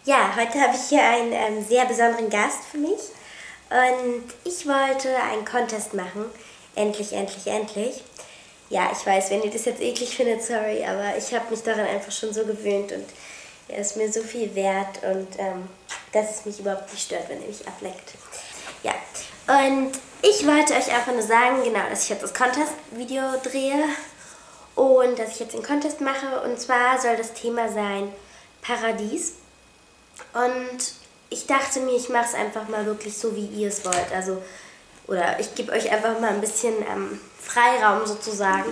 Ja, heute habe ich hier einen sehr besonderen Gast für mich und ich wollte einen Contest machen. Endlich, endlich, endlich. Ja, ich weiß, wenn ihr das jetzt eklig findet, sorry, aber ich habe mich daran einfach schon so gewöhnt und er ist mir so viel wert und dass es mich überhaupt nicht stört, wenn er mich ableckt. Ja, und ich wollte euch einfach nur sagen, genau, dass ich jetzt das Contest-Video drehe und dass ich jetzt den Contest mache. Und zwar soll das Thema sein Paradies. Und ich dachte mir, ich mache es einfach mal wirklich so, wie ihr es wollt. Also, oder ich gebe euch einfach mal ein bisschen Freiraum sozusagen.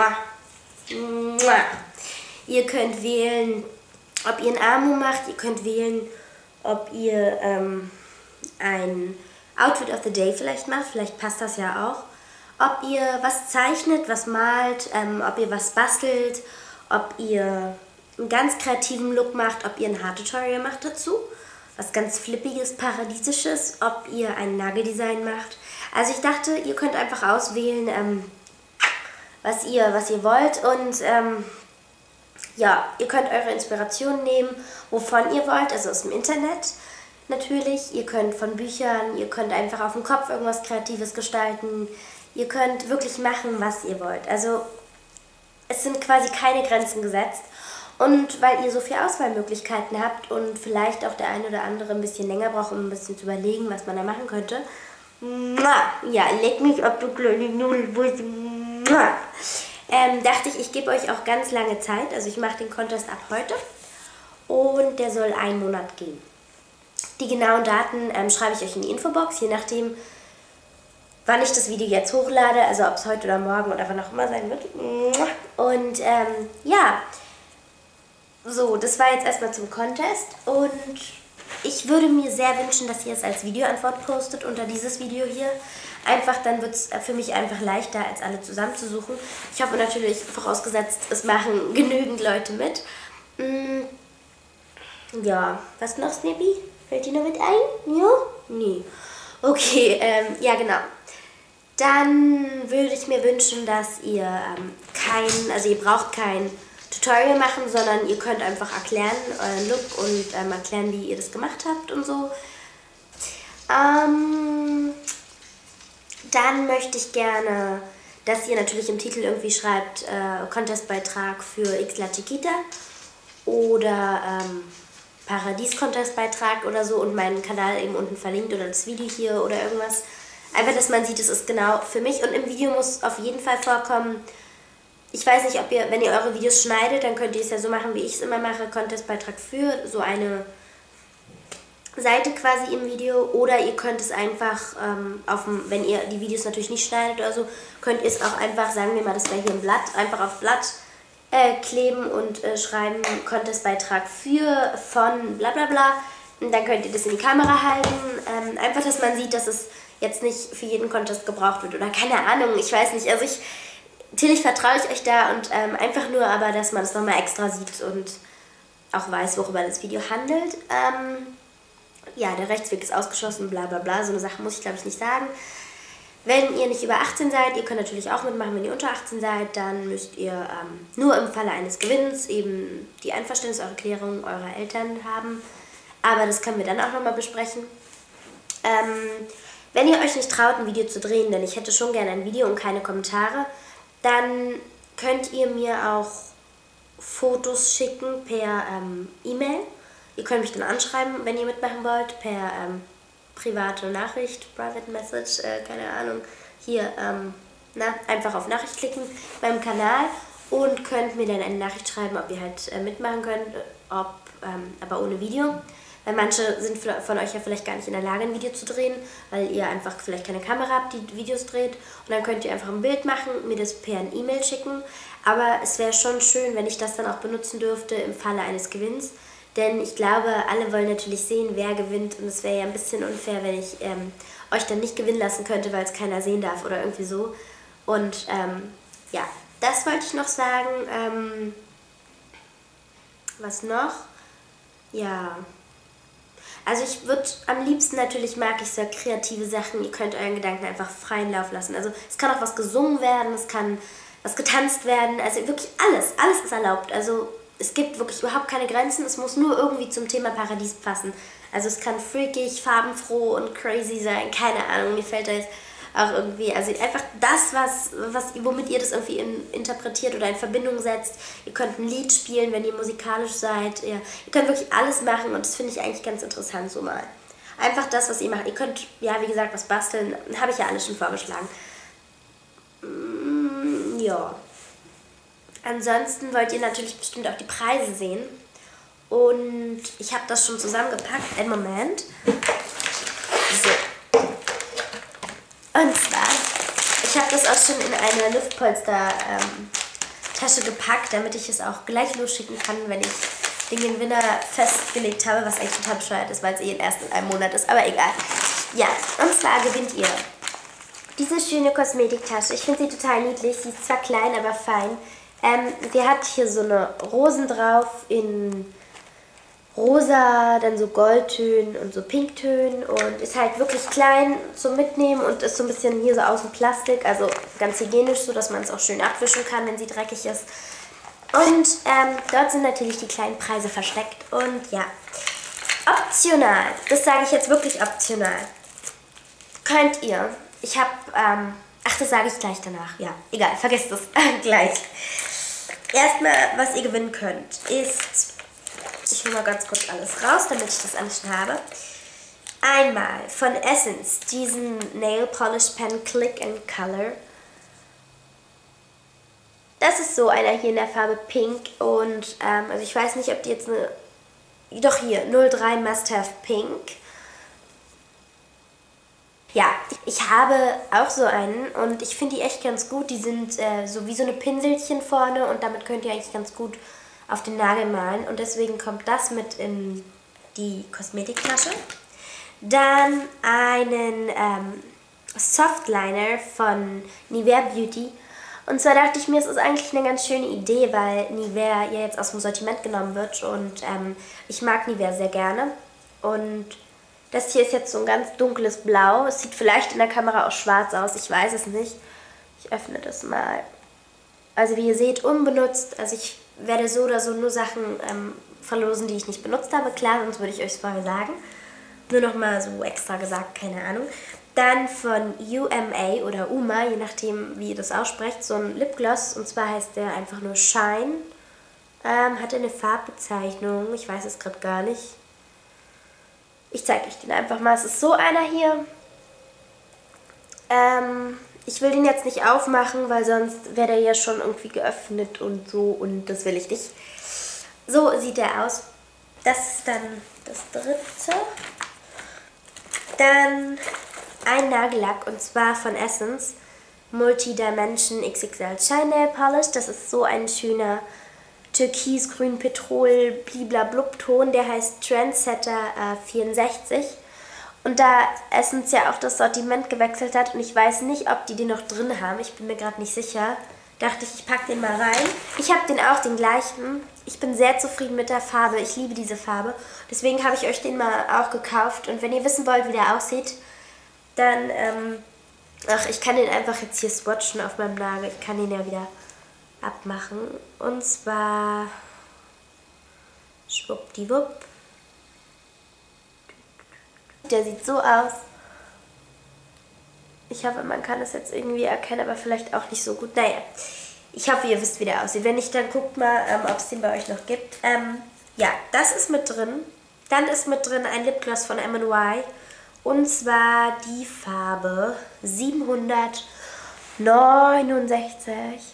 Ihr könnt wählen, ob ihr ein Amo macht. Ihr könnt wählen, ob ihr ein Outfit of the Day vielleicht macht. Vielleicht passt das ja auch. Ob ihr was zeichnet, was malt, ob ihr was bastelt, ob ihr einen ganz kreativen Look macht, ob ihr ein Haartutorial macht dazu, was ganz flippiges, paradiesisches, ob ihr ein Nageldesign macht. Also ich dachte, ihr könnt einfach auswählen, was ihr wollt und ja, ihr könnt eure Inspiration nehmen, wovon ihr wollt, also aus dem Internet natürlich. Ihr könnt von Büchern, ihr könnt einfach auf dem Kopf irgendwas Kreatives gestalten. Ihr könnt wirklich machen, was ihr wollt. Also es sind quasi keine Grenzen gesetzt. Und weil ihr so viele Auswahlmöglichkeiten habt und vielleicht auch der eine oder andere ein bisschen länger braucht, um ein bisschen zu überlegen, was man da machen könnte. Ja, leck mich, ob du kleine Nudelbusse. Dachte ich gebe euch auch ganz lange Zeit. Also ich mache den Contest ab heute und der soll einen Monat gehen. Die genauen Daten schreibe ich euch in die Infobox, je nachdem, wann ich das Video jetzt hochlade, also ob es heute oder morgen oder wann auch immer sein wird. Und ja, so, das war jetzt erstmal zum Contest und ich würde mir sehr wünschen, dass ihr es als Videoantwort postet unter dieses Video hier. Einfach, dann wird es für mich einfach leichter, als alle zusammenzusuchen. Ich hoffe natürlich, vorausgesetzt, es machen genügend Leute mit. Ja, was noch, Snippy? Fällt dir noch mit ein? Ja? Nee. Okay, ja genau. Dann würde ich mir wünschen, dass ihr ihr braucht kein Tutorial machen, sondern ihr könnt einfach erklären, euren Look und erklären, wie ihr das gemacht habt und so. Dann möchte ich gerne, dass ihr natürlich im Titel irgendwie schreibt, Contestbeitrag für X La Chiquita oder Paradies-Contestbeitrag oder so und meinen Kanal eben unten verlinkt oder das Video hier oder irgendwas. Einfach, dass man sieht, es ist genau für mich und im Video muss auf jeden Fall vorkommen, ich weiß nicht, ob ihr, wenn ihr eure Videos schneidet, dann könnt ihr es ja so machen, wie ich es immer mache, Contestbeitrag für so eine Seite quasi im Video oder ihr könnt es einfach, wenn ihr die Videos natürlich nicht schneidet oder so, könnt ihr es auch einfach, sagen wir mal, das wäre hier ein Blatt, einfach auf Blatt kleben und schreiben Contestbeitrag von bla bla bla und dann könnt ihr das in die Kamera halten, einfach, dass man sieht, dass es jetzt nicht für jeden Contest gebraucht wird oder keine Ahnung, ich weiß nicht, also natürlich vertraue ich euch da und einfach nur aber, dass man es nochmal extra sieht und auch weiß, worüber das Video handelt. Ja, der Rechtsweg ist ausgeschlossen, bla bla bla, so eine Sache muss ich glaube ich nicht sagen. Wenn ihr nicht über 18 seid, ihr könnt natürlich auch mitmachen, wenn ihr unter 18 seid, dann müsst ihr nur im Falle eines Gewinns eben die Einverständniserklärung eurer Eltern haben. Aber das können wir dann auch nochmal besprechen. Wenn ihr euch nicht traut, ein Video zu drehen, denn ich hätte schon gerne ein Video und keine Kommentare, dann könnt ihr mir auch Fotos schicken per E-Mail. Ihr könnt mich dann anschreiben, wenn ihr mitmachen wollt, per private Nachricht, Private Message, keine Ahnung. Hier, einfach auf Nachricht klicken beim Kanal und könnt mir dann eine Nachricht schreiben, ob ihr halt mitmachen könnt, aber ohne Video. Weil manche sind von euch ja vielleicht gar nicht in der Lage, ein Video zu drehen, weil ihr einfach vielleicht keine Kamera habt, die Videos dreht. Und dann könnt ihr einfach ein Bild machen, mir das per E-Mail schicken. Aber es wäre schon schön, wenn ich das dann auch benutzen dürfte im Falle eines Gewinns. Denn ich glaube, alle wollen natürlich sehen, wer gewinnt. Und es wäre ja ein bisschen unfair, wenn ich euch dann nicht gewinnen lassen könnte, weil es keiner sehen darf oder irgendwie so. Und ja, das wollte ich noch sagen. Was noch? Ja... Also ich würde am liebsten natürlich, mag ich so kreative Sachen, ihr könnt euren Gedanken einfach freien Lauf lassen. Also es kann auch was gesungen werden, es kann was getanzt werden, also wirklich alles ist erlaubt. Also es gibt wirklich überhaupt keine Grenzen. Es muss nur irgendwie zum Thema Paradies passen. Also es kann freakig, farbenfroh und crazy sein. Keine Ahnung, mir fällt da jetzt auch irgendwie, also einfach das, womit ihr das irgendwie interpretiert oder in Verbindung setzt. Ihr könnt ein Lied spielen, wenn ihr musikalisch seid. Ihr könnt wirklich alles machen und das finde ich eigentlich ganz interessant so mal. Einfach das, was ihr macht. Ihr könnt, ja, wie gesagt, was basteln. Habe ich ja alles schon vorgeschlagen. Ja. Ansonsten wollt ihr natürlich bestimmt auch die Preise sehen. Und ich habe das schon zusammengepackt. Einen Moment. So. Und zwar, ich habe das auch schon in eine Luftpolster-Tasche gepackt, damit ich es auch gleich losschicken kann, wenn ich den Gewinner festgelegt habe, was eigentlich total bescheuert ist, weil es erst in einem Monat ist, aber egal. Ja, und zwar gewinnt ihr diese schöne Kosmetiktasche. Ich finde sie total niedlich, sie ist zwar klein, aber fein. Sie hat hier so eine Rosen drauf in rosa, dann so Goldtönen und so Pinktönen und ist halt wirklich klein zum Mitnehmen und ist so ein bisschen hier so aus dem Plastik, also ganz hygienisch, so dass man es auch schön abwischen kann, wenn sie dreckig ist. Und dort sind natürlich die kleinen Preise versteckt und ja, optional, das sage ich jetzt wirklich optional, könnt ihr, ich habe, ach, das sage ich gleich danach, ja, egal, vergesst es, gleich. Erstmal, was ihr gewinnen könnt, ist, ich hole mal ganz kurz alles raus, damit ich das alles schon habe. Einmal von Essence diesen Nail Polish Pen Click and Color. Das ist so einer hier in der Farbe Pink und also ich weiß nicht, ob die jetzt eine, doch hier, 03 Must Have Pink. Ja, ich habe auch so einen und ich finde die echt ganz gut. Die sind so wie so eine Pinselchen vorne und damit könnt ihr eigentlich ganz gut auf den Nagel malen. Und deswegen kommt das mit in die Kosmetiktasche. Dann einen Softliner von Nivea Beauty. Und zwar dachte ich mir, es ist eigentlich eine ganz schöne Idee, weil Nivea ja jetzt aus dem Sortiment genommen wird. Und ich mag Nivea sehr gerne. Und das hier ist jetzt so ein ganz dunkles Blau. Es sieht vielleicht in der Kamera auch schwarz aus, ich weiß es nicht. Ich öffne das mal. Also wie ihr seht, unbenutzt. Also ich werde so oder so nur Sachen verlosen, die ich nicht benutzt habe. Klar, sonst würde ich euch vorher sagen. Nur nochmal so extra gesagt, keine Ahnung. Dann von UMA oder UMA, je nachdem wie ihr das aussprecht, so ein Lipgloss. Und zwar heißt der einfach nur Shine. Hat eine Farbbezeichnung, ich weiß es gerade gar nicht. Ich zeige euch den einfach mal. Es ist so einer hier. Ich will den jetzt nicht aufmachen, weil sonst wäre der ja schon irgendwie geöffnet und so. Und das will ich nicht. So sieht er aus. Das ist dann das dritte. Dann ein Nagellack und zwar von Essence. Multi-Dimension XXL Shine Nail Polish. Das ist so ein schöner Türkis, Grün, Petrol, bliblablub-Ton, der heißt Trendsetter 64. Und da Essence ja auch das Sortiment gewechselt hat und ich weiß nicht, ob die den noch drin haben, ich bin mir gerade nicht sicher, dachte ich, ich packe den mal rein. Ich habe den auch, den gleichen. Ich bin sehr zufrieden mit der Farbe, ich liebe diese Farbe. Deswegen habe ich euch den mal auch gekauft und wenn ihr wissen wollt, wie der aussieht, dann, ach, ich kann den einfach jetzt hier swatchen auf meinem Nagel, ich kann den ja wieder abmachen. Und zwar schwuppdiwupp. Der sieht so aus. Ich hoffe, man kann es jetzt irgendwie erkennen, aber vielleicht auch nicht so gut. Naja, ich hoffe, ihr wisst, wie der aussieht. Wenn nicht, dann guckt mal, ob es den bei euch noch gibt. Ja, das ist mit drin. Dann ist mit drin ein Lipgloss von M&Y. Und zwar die Farbe 769.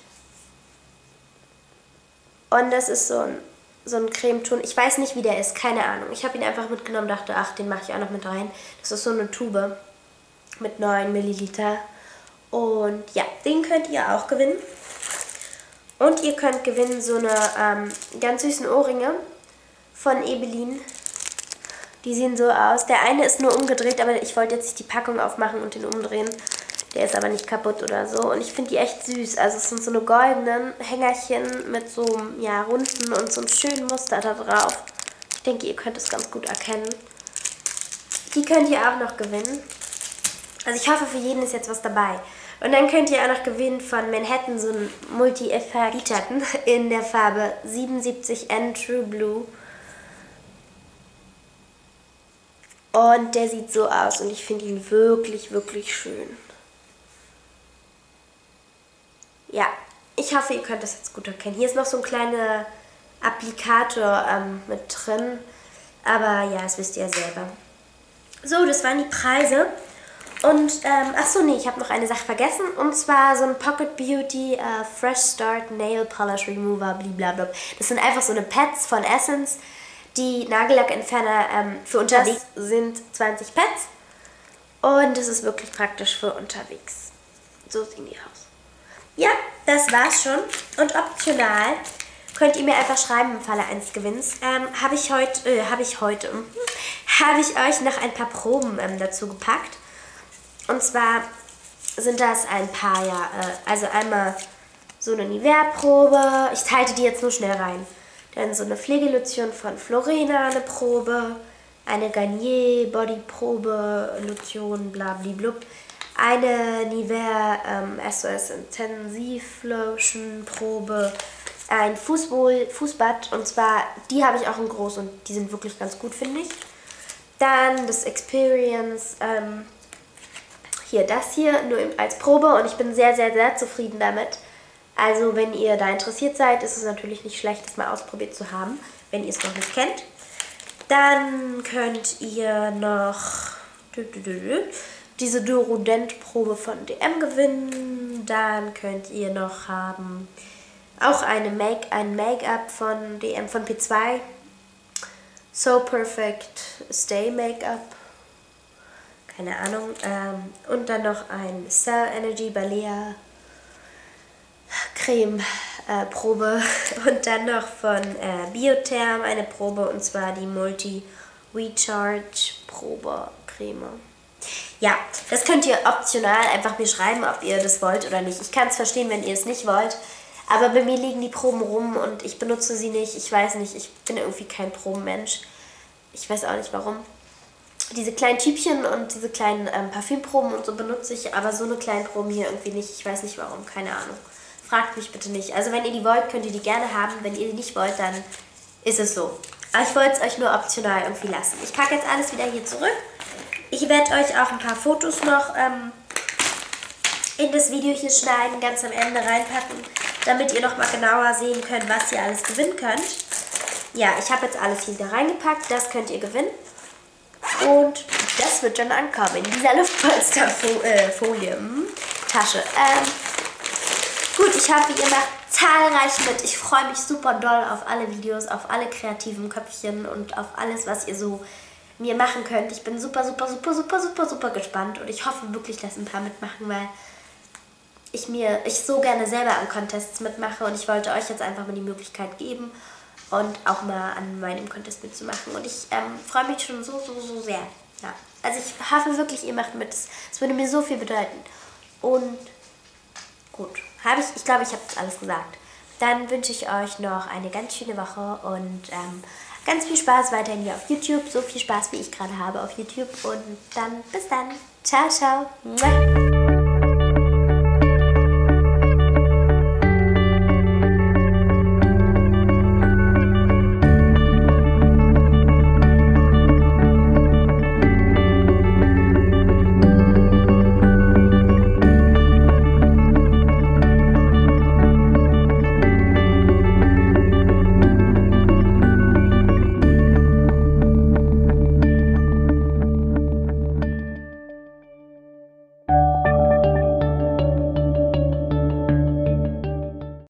Und das ist so ein Cremeton. Ich weiß nicht, wie der ist, keine Ahnung. Ich habe ihn einfach mitgenommen, dachte, ach, den mache ich auch noch mit rein. Das ist so eine Tube mit 9 Milliliter. Und ja, den könnt ihr auch gewinnen. Und ihr könnt gewinnen so eine ganz süßen Ohrringe von Ebelin. Die sehen so aus. Der eine ist nur umgedreht, aber ich wollte jetzt nicht die Packung aufmachen und den umdrehen. Der ist aber nicht kaputt oder so. Und ich finde die echt süß. Also es sind so eine goldenen Hängerchen mit so ja, runden und so einem schönen Muster da drauf. Ich denke, ihr könnt es ganz gut erkennen. Die könnt ihr auch noch gewinnen. Also ich hoffe, für jeden ist jetzt was dabei. Und dann könnt ihr auch noch gewinnen von Manhattan so einen Multi-Effekt-Lidschatten in der Farbe 77N True Blue. Und der sieht so aus und ich finde ihn wirklich, wirklich schön. Ja, ich hoffe, ihr könnt das jetzt gut erkennen. Hier ist noch so ein kleiner Applikator mit drin. Aber ja, das wisst ihr ja selber. So, das waren die Preise. Und, achso, nee, ich habe noch eine Sache vergessen. Und zwar so ein Pocket Beauty Fresh Start Nail Polish Remover, blablabla. Das sind einfach so eine Pads von Essence. Die Nagellackentferner für unterwegs sind 20 Pads. Und das ist wirklich praktisch für unterwegs. So sehen die aus. Ja, das war's schon. Und optional könnt ihr mir einfach schreiben im Falle eines Gewinns. Habe ich euch noch ein paar Proben dazu gepackt. Und zwar sind das ein paar, ja, also einmal so eine Nivea-Probe. Ich halte die jetzt nur schnell rein. Dann so eine Pflegelotion von Florena, eine Probe. Eine Garnier Body-Probe, Lotion, blablablub. Eine Nivea SOS Intensiv Lotion Probe. Ein Fußbad, und zwar, die habe ich auch in groß und die sind wirklich ganz gut, finde ich. Dann das Experience, hier, das hier, nur als Probe, und ich bin sehr, sehr, sehr zufrieden damit. Also, wenn ihr da interessiert seid, ist es natürlich nicht schlecht, das mal ausprobiert zu haben, wenn ihr es noch nicht kennt. Dann könnt ihr noch diese Durodent-Probe von DM gewinnen. Dann könnt ihr noch haben auch ein Make-up von DM von P2. So Perfect Stay Make-up. Keine Ahnung. Und dann noch ein Cell Energy Balea Creme Probe. Und dann noch von Biotherm eine Probe, und zwar die Multi Recharge Probe Creme. Ja, das könnt ihr optional einfach mir schreiben, ob ihr das wollt oder nicht. Ich kann es verstehen, wenn ihr es nicht wollt. Aber bei mir liegen die Proben rum und ich benutze sie nicht. Ich weiß nicht, ich bin irgendwie kein Probenmensch. Ich weiß auch nicht warum. Diese kleinen Tübchen und diese kleinen Parfümproben und so benutze ich, aber so eine kleinen Proben hier irgendwie nicht. Ich weiß nicht warum, keine Ahnung. Fragt mich bitte nicht. Also wenn ihr die wollt, könnt ihr die gerne haben. Wenn ihr die nicht wollt, dann ist es so. Aber ich wollte es euch nur optional irgendwie lassen. Ich packe jetzt alles wieder hier zurück. Ich werde euch auch ein paar Fotos noch in das Video hier schneiden, ganz am Ende reinpacken, damit ihr nochmal genauer sehen könnt, was ihr alles gewinnen könnt. Ja, ich habe jetzt alles hier wieder reingepackt, das könnt ihr gewinnen. Und das wird dann ankommen in dieser Luftpolsterfolie Tasche. Gut, ich hoffe, ihr macht zahlreich mit. Ich freue mich super doll auf alle Videos, auf alle kreativen Köpfchen und auf alles, was ihr so mir machen könnt. Ich bin super, super, super, super, super, super gespannt und ich hoffe wirklich, dass ein paar mitmachen, weil ich so gerne selber an Contests mitmache und ich wollte euch jetzt einfach mal die Möglichkeit geben und auch mal an meinem Contest mitzumachen. Und ich freue mich schon so, so, so sehr. Ja. Also ich hoffe wirklich, ihr macht mit. Es würde mir so viel bedeuten. Und gut, ich glaube, ich habe das alles gesagt. Dann wünsche ich euch noch eine ganz schöne Woche und ganz viel Spaß weiterhin hier auf YouTube. So viel Spaß, wie ich gerade habe auf YouTube. Und dann bis dann. Ciao, ciao. Mua.